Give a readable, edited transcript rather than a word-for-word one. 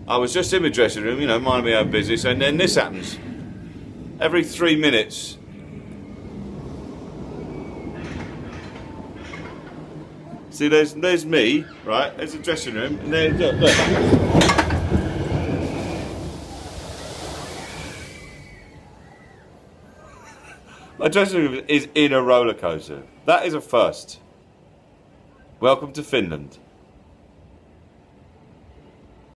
I was just in my dressing room, you know, minding my own business, and then this happens. Every 3 minutes. See, there's me, right? There's the dressing room, and there, look. My dressing room is in a roller coaster. That is a first. Welcome to Finland.